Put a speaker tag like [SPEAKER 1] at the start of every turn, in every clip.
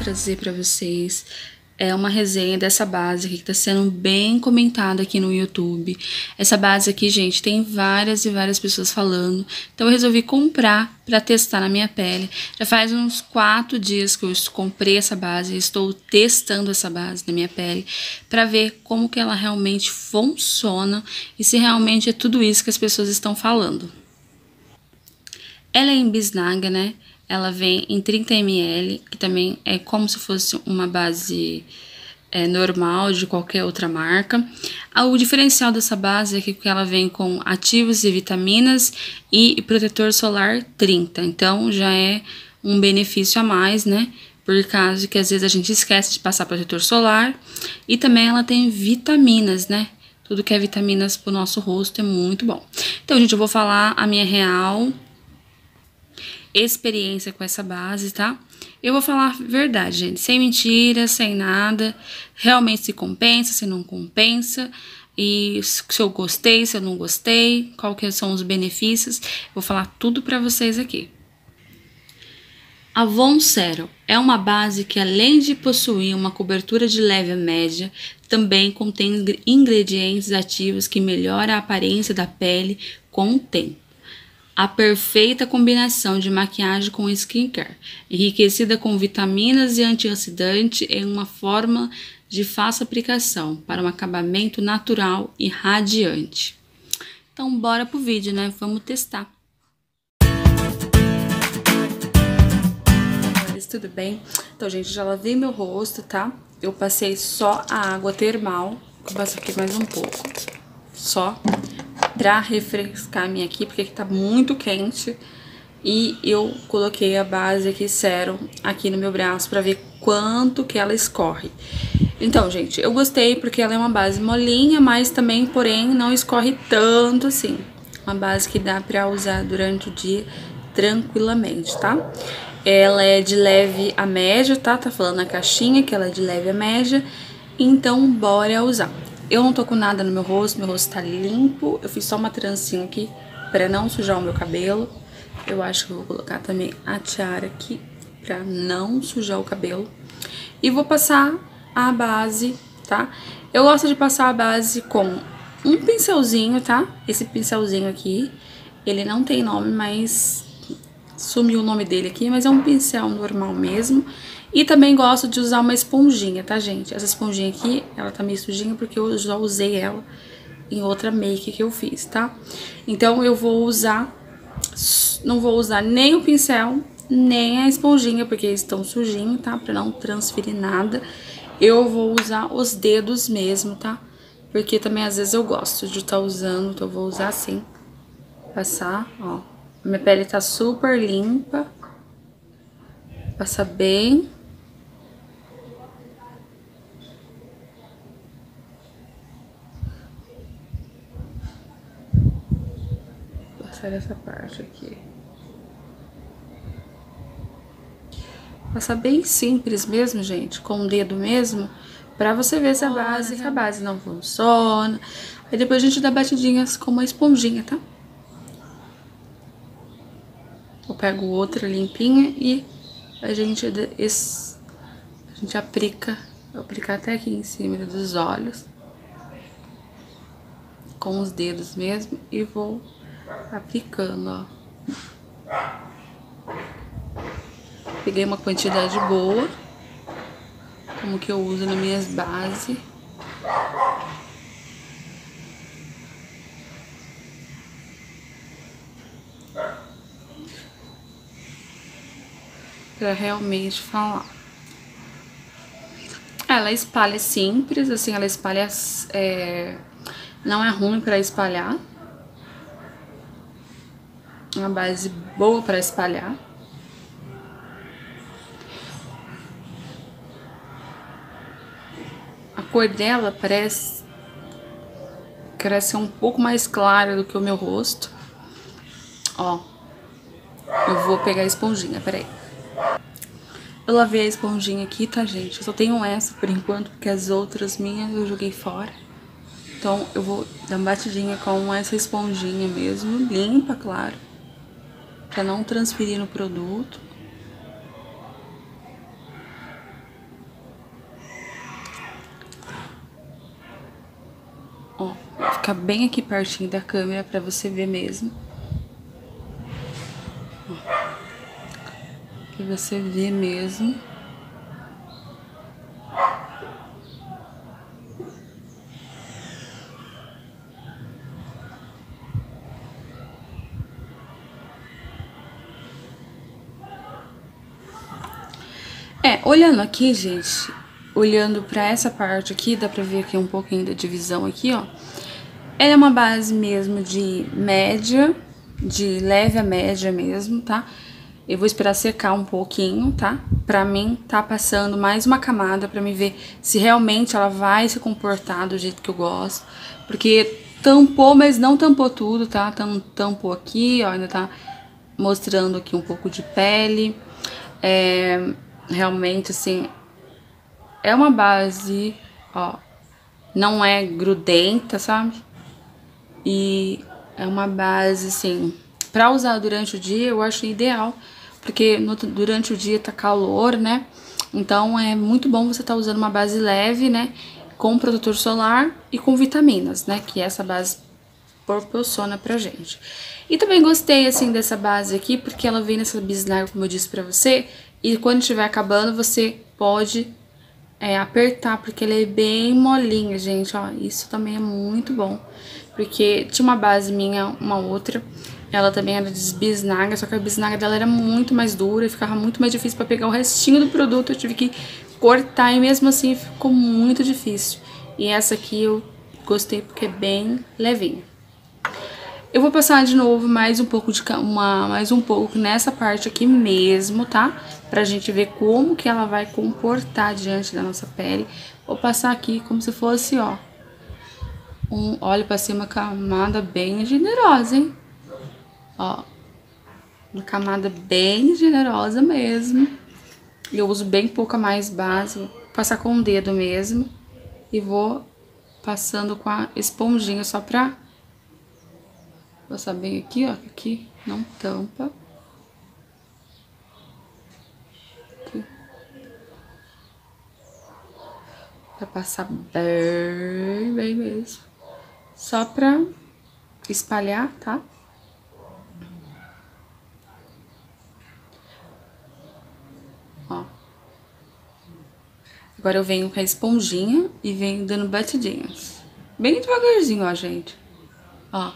[SPEAKER 1] trazer pra vocês é uma resenha dessa base aqui que tá sendo bem comentada aqui no YouTube. Essa base aqui, gente, tem várias e várias pessoas falando. Então eu resolvi comprar pra testar na minha pele. Já faz uns 4 dias que eu comprei essa base, estou testando essa base na minha pele pra ver como que ela realmente funciona e se realmente é tudo isso que as pessoas estão falando. Ela é em bisnaga, né? Ela vem em 30 ml, que também é como se fosse uma base normal de qualquer outra marca. O diferencial dessa base é que ela vem com ativos e vitaminas e protetor solar 30. Então já é um benefício a mais, né? Por causa que às vezes a gente esquece de passar protetor solar. E também ela tem vitaminas, né? Tudo que é vitaminas pro nosso rosto é muito bom. Então, gente, eu vou falar a minha real experiência com essa base, tá? Eu vou falar a verdade, gente, sem mentira, sem nada, realmente se compensa, se não compensa, e se eu gostei, se eu não gostei, qual que são os benefícios, vou falar tudo pra vocês aqui. A Von Zero é uma base que, além de possuir uma cobertura de leve a média, também contém ingredientes ativos que melhoram a aparência da pele com o tempo. A perfeita combinação de maquiagem com skincare, enriquecida com vitaminas e antioxidante em uma forma de fácil aplicação para um acabamento natural e radiante. Então, bora pro vídeo, né? Vamos testar. Tudo bem? Então, gente, já lavei meu rosto, tá? Eu passei só a água termal, vou passar aqui mais um pouco, só pra refrescar a minha aqui, porque aqui tá muito quente. E eu coloquei a base aqui, Serum, aqui no meu braço pra ver quanto que ela escorre. Então, gente, eu gostei porque ela é uma base molinha, mas também, porém, não escorre tanto assim. Uma base que dá pra usar durante o dia tranquilamente, tá? Ela é de leve a média, tá? Tá falando na caixinha que ela é de leve a média. Então, bora usar. Eu não tô com nada no meu rosto tá limpo. Eu fiz só uma trancinha aqui pra não sujar o meu cabelo. Eu acho que eu vou colocar também a tiara aqui pra não sujar o cabelo. E vou passar a base, tá? Eu gosto de passar a base com um pincelzinho, tá? Esse pincelzinho aqui, ele não tem nome, mas sumiu o nome dele aqui, mas é um pincel normal mesmo. E também gosto de usar uma esponjinha, tá, gente? Essa esponjinha aqui, ela tá meio sujinha porque eu já usei ela em outra make que eu fiz, tá? Então, eu vou usar, não vou usar nem o pincel, nem a esponjinha, porque eles estão sujinhos, tá? Pra não transferir nada. Eu vou usar os dedos mesmo, tá? Porque também, às vezes, eu gosto de estar usando, então eu vou usar assim. Passar, ó. Minha pele tá super limpa. Passa bem. Passar essa parte aqui. Passa bem simples mesmo, gente, com o dedo mesmo, pra você ver se a base não funciona. Aí depois a gente dá batidinhas com uma esponjinha, tá? Eu pego outra limpinha e a gente aplica, vou aplicar até aqui em cima dos olhos, com os dedos mesmo, e vou aplicando, ó. Peguei uma quantidade boa, como que eu uso nas minhas bases. Pra realmente falar. Ela espalha simples, assim, ela espalha, não é ruim pra espalhar. É uma base boa pra espalhar. A cor dela parece ser um pouco mais clara do que o meu rosto. Ó, eu vou pegar a esponjinha, peraí. Eu lavei a esponjinha aqui, tá, gente? Eu só tenho essa por enquanto, porque as outras minhas eu joguei fora. Então, eu vou dar uma batidinha com essa esponjinha mesmo, limpa, claro, pra não transferir no produto. Ó, fica bem aqui pertinho da câmera pra você ver mesmo. Ó, pra você ver mesmo. Olhando aqui, gente, olhando pra essa parte aqui, dá pra ver aqui um pouquinho da divisão aqui, ó. Ela é uma base mesmo de média, de leve a média mesmo, tá? Eu vou esperar secar um pouquinho, tá? Pra mim, tá passando mais uma camada pra me ver se realmente ela vai se comportar do jeito que eu gosto. Porque tampou, mas não tampou tudo, tá? Tampou aqui, ó, ainda tá mostrando aqui um pouco de pele. Realmente, assim, é uma base, ó, não é grudenta, sabe? E é uma base, assim, pra usar durante o dia eu acho ideal, porque durante o dia tá calor, né? Então é muito bom você tá usando uma base leve, né? Com protetor solar e com vitaminas, né? Que essa base proporciona pra gente. E também gostei, assim, dessa base aqui, porque ela vem nessa bisnaga, como eu disse pra você, e quando estiver acabando, você pode apertar, porque ela é bem molinha, gente, ó. Isso também é muito bom, porque tinha uma base minha, uma outra, ela também era de bisnaga, só que a bisnaga dela era muito mais dura e ficava muito mais difícil pra pegar o restinho do produto. Eu tive que cortar e mesmo assim ficou muito difícil. E essa aqui eu gostei porque é bem levinha. Eu vou passar de novo mais um pouco nessa parte aqui mesmo, tá? Pra gente ver como que ela vai comportar diante da nossa pele. Vou passar aqui como se fosse, ó, olha pra ser uma camada bem generosa, hein? Ó, uma camada bem generosa mesmo. Eu uso bem pouca mais base, vou passar com o dedo mesmo. E vou passando com a esponjinha só pra passar bem aqui, ó, aqui não tampa. Aqui. Pra passar bem mesmo. Só pra espalhar, tá? Ó. Agora eu venho com a esponjinha e venho dando batidinhas. Bem devagarzinho, ó, gente. Ó.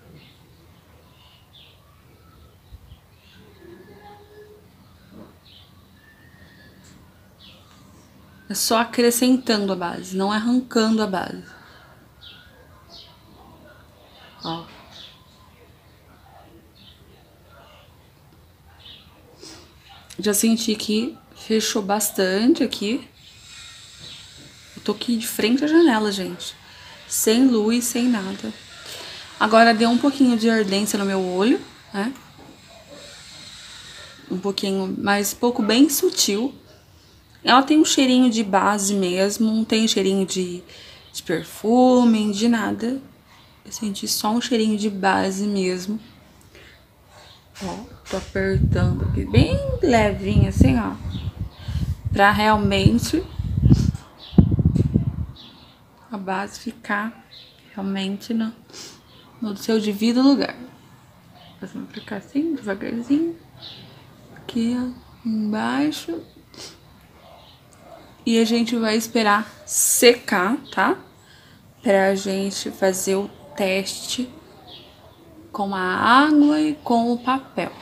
[SPEAKER 1] É só acrescentando a base, não arrancando a base. Ó. Já senti que fechou bastante aqui. Eu tô aqui de frente à janela, gente. Sem luz, sem nada. Agora deu um pouquinho de ardência no meu olho, né? Um pouquinho, mas pouco bem sutil. Ela tem um cheirinho de base mesmo, não tem cheirinho de perfume, de nada. Eu senti só um cheirinho de base mesmo. Ó, tô apertando aqui bem levinho assim, ó. Pra realmente a base ficar realmente no seu devido lugar. Passando pra cá assim, devagarzinho. Aqui, ó, embaixo. E a gente vai esperar secar, tá? Pra gente fazer o teste com a água e com o papel.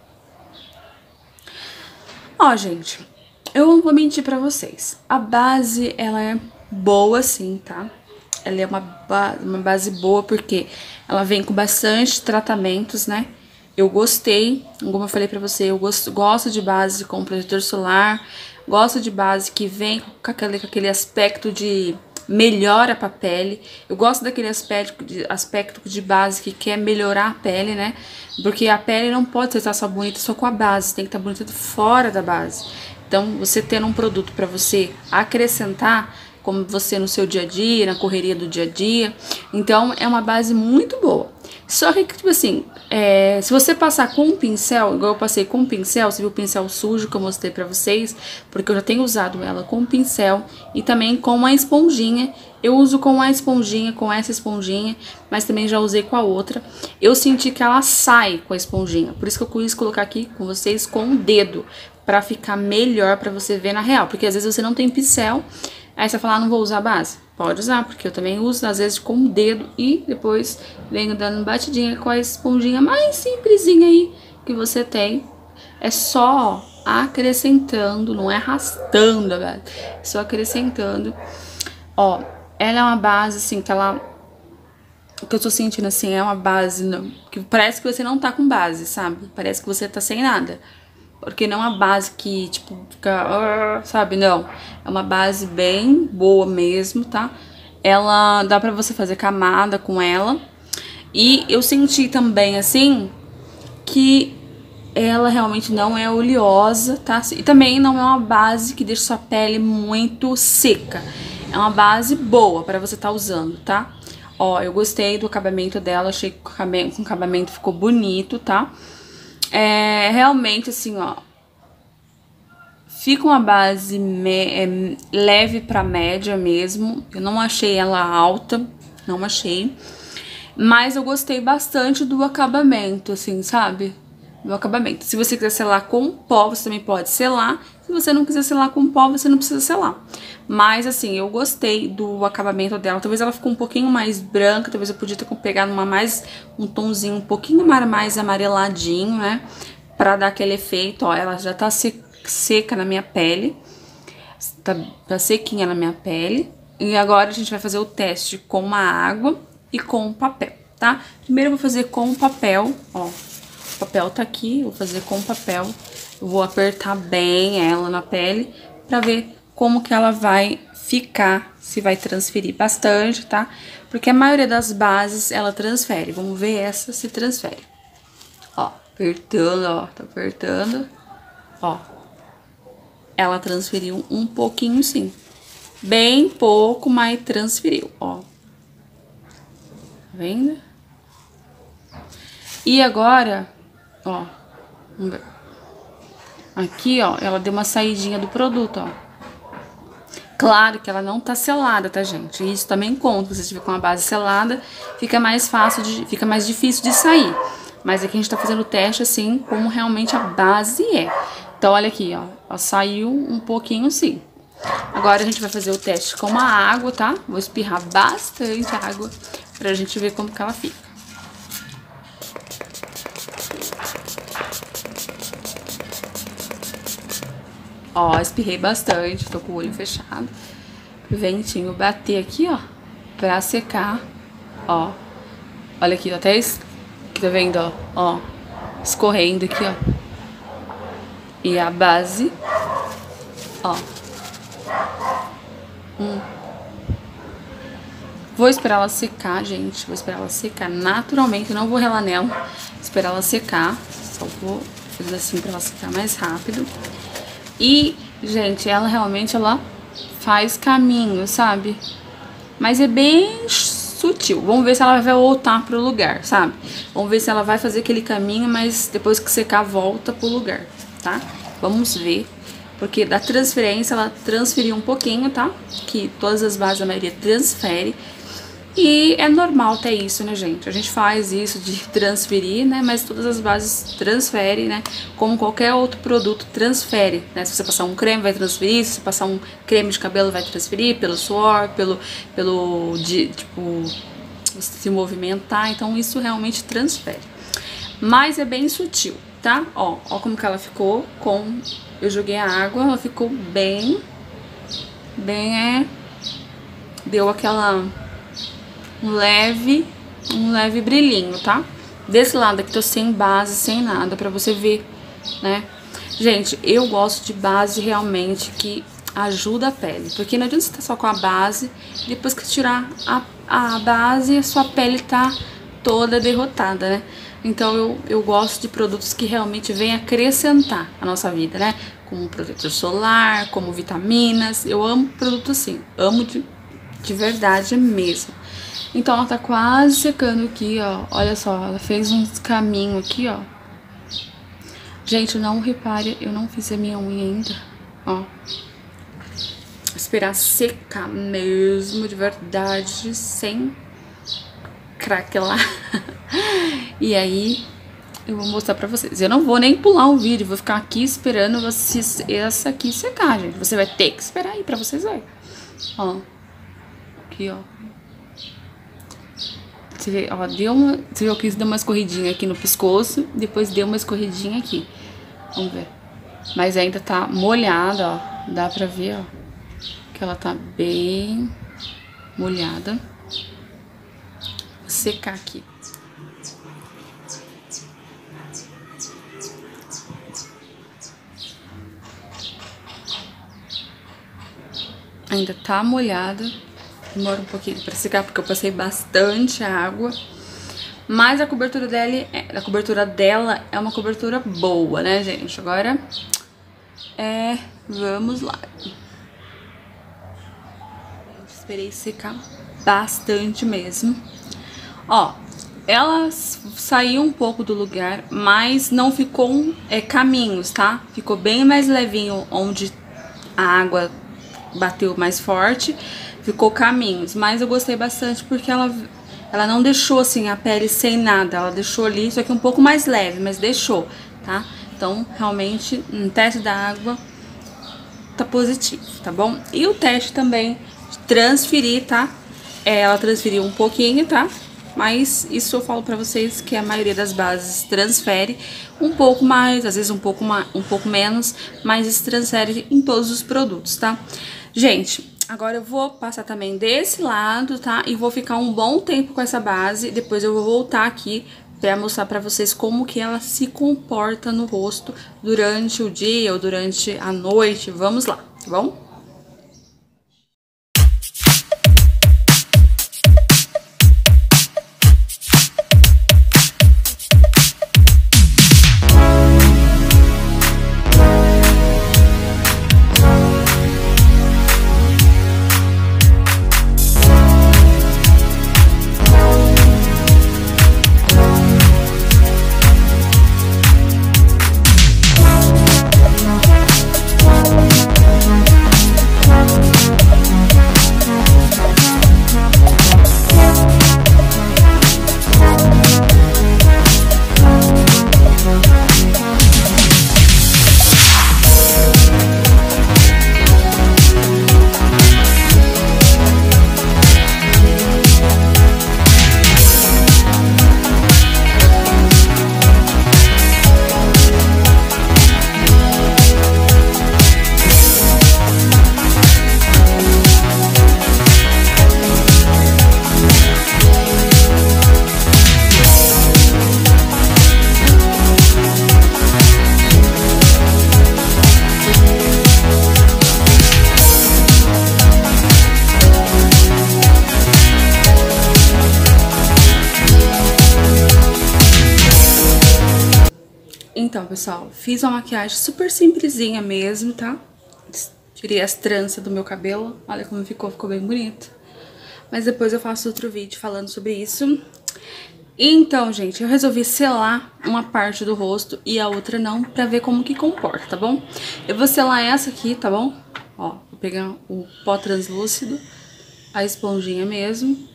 [SPEAKER 1] Ó, gente, eu não vou mentir pra vocês. A base, ela é boa sim, tá? Ela é uma base boa porque ela vem com bastante tratamentos, né? Eu gostei, como eu falei pra você, eu gosto de base com protetor solar, gosto de base que vem com aquele aspecto de melhora pra pele. Eu gosto daquele aspecto de base que quer melhorar a pele, né? Porque a pele não pode estar só bonita só com a base, tem que estar bonita fora da base. Então, você tendo um produto pra você acrescentar, como você no seu dia a dia, na correria do dia a dia. Então é uma base muito boa. Só que, tipo assim, se você passar com um pincel, igual eu passei com um pincel, você viu o pincel sujo que eu mostrei pra vocês, porque eu já tenho usado ela com um pincel e também com uma esponjinha. Eu uso com a esponjinha, com essa esponjinha, mas também já usei com a outra. Eu senti que ela sai com a esponjinha, por isso que eu quis colocar aqui com vocês com o dedo, pra ficar melhor pra você ver na real, porque às vezes você não tem pincel, aí você fala, não vou usar a base. Pode usar, porque eu também uso às vezes com o dedo e depois venho dando batidinha com a esponjinha mais simplesinha aí que você tem. É só acrescentando, não é arrastando, velho. É só acrescentando. Ó, ela é uma base assim que ela... O que eu tô sentindo assim é uma base que parece que você não tá com base, sabe? Parece que você tá sem nada. Porque não é uma base que, tipo, fica, sabe? Não. É uma base bem boa mesmo, tá? Ela dá pra você fazer camada com ela. E eu senti também, assim, que ela realmente não é oleosa, tá? E também não é uma base que deixa sua pele muito seca. É uma base boa pra você tá usando, tá? Ó, eu gostei do acabamento dela, achei que o acabamento ficou bonito, tá? Realmente assim, ó, fica uma base leve pra média mesmo. Eu não achei ela alta, não achei. Mas eu gostei bastante do acabamento, assim, sabe? Do acabamento. Se você quiser selar com pó, você também pode selar. Se você não quiser selar com pó, você não precisa selar. Mas, assim, eu gostei do acabamento dela. Talvez ela ficou um pouquinho mais branca. Talvez eu podia ter pegado um tonzinho um pouquinho mais amareladinho, né? Pra dar aquele efeito. Ó, ela já tá seca na minha pele. Tá sequinha na minha pele. E agora a gente vai fazer o teste com a água e com o papel, tá? Primeiro eu vou fazer com o papel, ó. O papel tá aqui, eu vou fazer com o papel. Eu vou apertar bem ela na pele pra ver como que ela vai ficar, se vai transferir bastante, tá? Porque a maioria das bases, ela transfere. Vamos ver essa se transfere. Ó, apertando, ó, tá apertando. Ó, ela transferiu um pouquinho sim. Bem pouco, mas transferiu, ó. Tá vendo? E agora, ó, vamos ver. Aqui, ó, ela deu uma saidinha do produto, ó. Claro que ela não tá selada, tá, gente? Isso também conta. Se você estiver com a base selada, fica mais fica mais difícil de sair. Mas aqui a gente tá fazendo o teste, assim, como realmente a base é. Então, olha aqui, ó. Ela saiu um pouquinho, sim. Agora a gente vai fazer o teste com a água, tá? Vou espirrar bastante água pra gente ver como que ela fica. Ó, espirrei bastante, tô com o olho fechado. O ventinho bater aqui, ó, pra secar. Ó, olha aqui, até tá vendo, ó, escorrendo aqui, ó. E a base, ó. Vou esperar ela secar, gente. Vou esperar ela secar naturalmente. Eu não vou relar nela. Esperar ela secar. Só vou fazer assim pra ela secar mais rápido. E, gente, ela realmente, ela faz caminho, sabe? Mas é bem sutil. Vamos ver se ela vai voltar pro lugar, sabe? Vamos ver se ela vai fazer aquele caminho, mas depois que secar, volta pro lugar, tá? Vamos ver. Porque da transferência, ela transferiu um pouquinho, tá? Que todas as bases, a maioria transfere. E é normal ter isso, né, gente? A gente faz isso de transferir, né? Mas todas as bases transferem, né? Como qualquer outro produto transfere, né? Se você passar um creme, vai transferir. Se você passar um creme de cabelo, vai transferir. Pelo suor, tipo, se movimentar. Então, isso realmente transfere. Mas é bem sutil, tá? Ó como que ela ficou com... Eu joguei a água, ela ficou bem... Deu aquela... um leve brilhinho, tá? Desse lado aqui tô sem base, sem nada, pra você ver, né? Gente, eu gosto de base realmente que ajuda a pele. Porque não adianta você estar só com a base, depois que tirar a base, a sua pele tá toda derrotada, né? Então eu gosto de produtos que realmente vêm acrescentar a nossa vida, né? Como protetor solar, como vitaminas. Eu amo produto assim, amo de verdade mesmo. Então ela tá quase secando aqui, ó. Olha só, ela fez uns caminhos aqui, ó. Gente, não repare, eu não fiz a minha unha ainda, ó. Esperar secar mesmo, de verdade, sem craquelar. E aí, eu vou mostrar pra vocês. Eu não vou nem pular o vídeo, vou ficar aqui esperando essa aqui secar, gente. Você vai ter que esperar aí pra vocês verem. Ó, aqui, ó. Você vê, ó, você viu que deu uma escorridinha aqui no pescoço, depois deu uma escorridinha aqui. Vamos ver. Mas ainda tá molhada, ó. Dá pra ver, ó, que ela tá bem molhada. Vou secar aqui. Ainda tá molhada. Demora um pouquinho pra secar, porque eu passei bastante água. Mas a cobertura dela é uma cobertura boa, né, gente? Agora, vamos lá. Esperei secar bastante mesmo. Ó, ela saiu um pouco do lugar, mas não ficou caminhos, tá? Ficou bem mais levinho onde a água bateu mais forte. Ficou caminhos, mas eu gostei bastante porque ela não deixou assim a pele sem nada, ela deixou ali, só que um pouco mais leve, mas deixou, tá? Então, realmente, no teste da água tá positivo, tá bom? E o teste também de transferir, tá? Ela transferiu um pouquinho, tá? Mas isso eu falo pra vocês que a maioria das bases transfere um pouco mais, às vezes um pouco menos, mas isso transfere em todos os produtos, tá? Gente, agora eu vou passar também desse lado, tá? E vou ficar um bom tempo com essa base. Depois eu vou voltar aqui pra mostrar pra vocês como que ela se comporta no rosto durante o dia ou durante a noite. Vamos lá, tá bom? Então, pessoal, fiz uma maquiagem super simplesinha mesmo, tá? Tirei as tranças do meu cabelo. Olha como ficou bem bonito. Mas depois eu faço outro vídeo falando sobre isso. Então, gente, eu resolvi selar uma parte do rosto e a outra não, pra ver como que comporta, tá bom? Eu vou selar essa aqui, tá bom? Ó, vou pegar o pó translúcido, a esponjinha mesmo.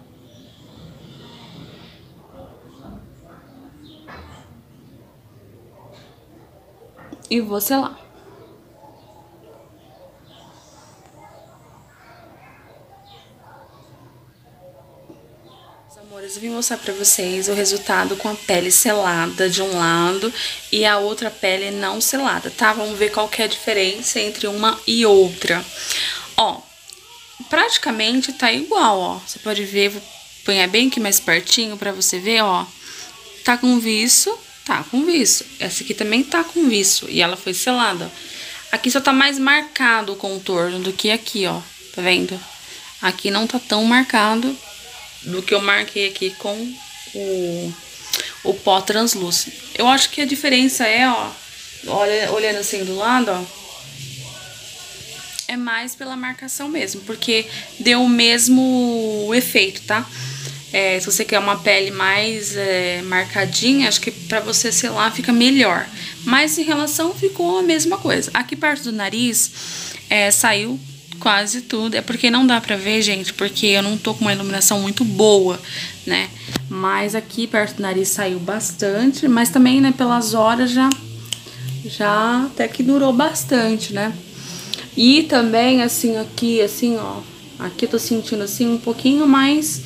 [SPEAKER 1] E vou selar. Amores, eu vim mostrar pra vocês o resultado com a pele selada de um lado e a outra pele não selada, tá? Vamos ver qual que é a diferença entre uma e outra. Ó, praticamente tá igual, ó. Você pode ver, vou pôr bem aqui mais pertinho pra você ver, ó. Tá com viço. Tá com viço. Essa aqui também tá com viço e ela foi selada. Aqui só tá mais marcado o contorno do que aqui, ó. Tá vendo? Aqui não tá tão marcado do que eu marquei aqui com o pó translúcido. Eu acho que a diferença é, ó, olhando assim do lado, ó, é mais pela marcação mesmo, porque deu o mesmo efeito, tá? Se você quer uma pele mais marcadinha, acho que pra você selar fica melhor. Mas em relação, ficou a mesma coisa. Aqui perto do nariz, saiu quase tudo. É porque não dá pra ver, gente, porque eu não tô com uma iluminação muito boa, né? Mas aqui perto do nariz saiu bastante, mas também, né, pelas horas já até que durou bastante, né? E também, assim, aqui, assim, ó, aqui eu tô sentindo, assim, um pouquinho mais,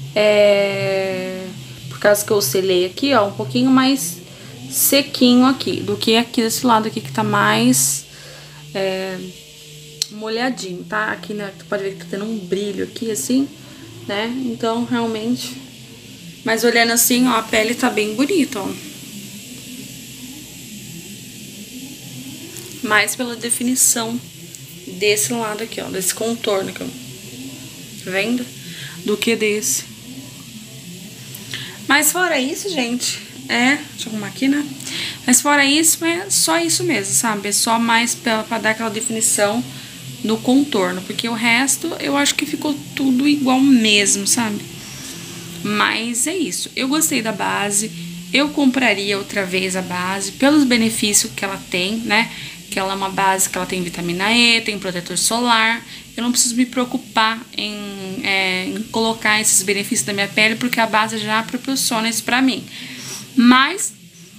[SPEAKER 1] por causa que eu selei aqui, ó, um pouquinho mais sequinho aqui, do que aqui desse lado aqui, que tá mais, molhadinho, tá? Aqui, né, tu pode ver que tá tendo um brilho aqui, assim, né? Então, realmente, mas olhando assim, ó, a pele tá bem bonita, ó. Mais pela definição desse lado aqui, ó, desse contorno aqui, ó. Tá vendo? Do que desse. Mas fora isso, gente, deixa eu arrumar aqui, né? Mas fora isso, é só isso mesmo, sabe? É só mais pra dar aquela definição no contorno, porque o resto eu acho que ficou tudo igual mesmo, sabe? Mas é isso. Eu gostei da base, eu compraria outra vez a base pelos benefícios que ela tem, né? Que ela é uma base que ela tem vitamina E, tem protetor solar. Eu não preciso me preocupar em colocar esses benefícios da minha pele, porque a base já proporciona isso pra mim. Mas,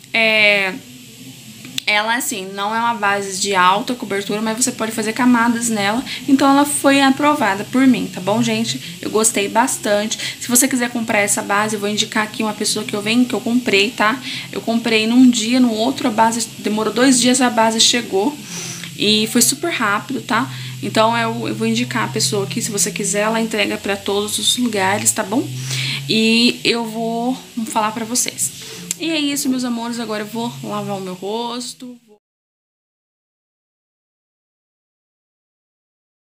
[SPEAKER 1] ela, assim, não é uma base de alta cobertura, mas você pode fazer camadas nela. Então, ela foi aprovada por mim, tá bom, gente? Eu gostei bastante. Se você quiser comprar essa base, eu vou indicar aqui uma pessoa que eu comprei, tá? Eu comprei num dia, no outro a base demorou 2 dias, a base chegou. E foi super rápido, tá? Então, eu vou indicar a pessoa aqui, se você quiser, ela entrega pra todos os lugares, tá bom? E eu vou falar pra vocês. E é isso, meus amores, agora eu vou lavar o meu rosto.